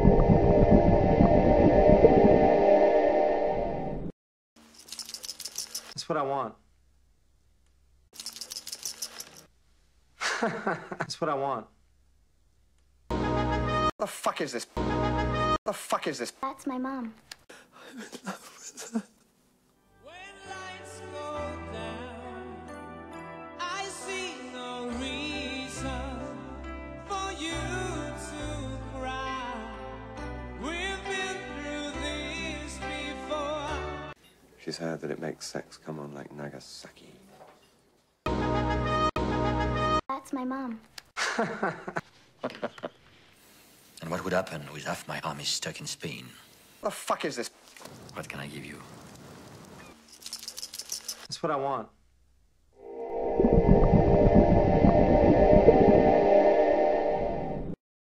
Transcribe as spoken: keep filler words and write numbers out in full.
That's what I want. That's what I want. What the fuck is this? What the fuck is this? That's my mom. I'm in love with her. When lights go down, I see no reason for you to cry. We've been through this before. She's heard that it makes sex come on like Nagasaki. That's my mom. And what would happen with half my army stuck in Spain? What the fuck is this? What can I give you? That's what I want.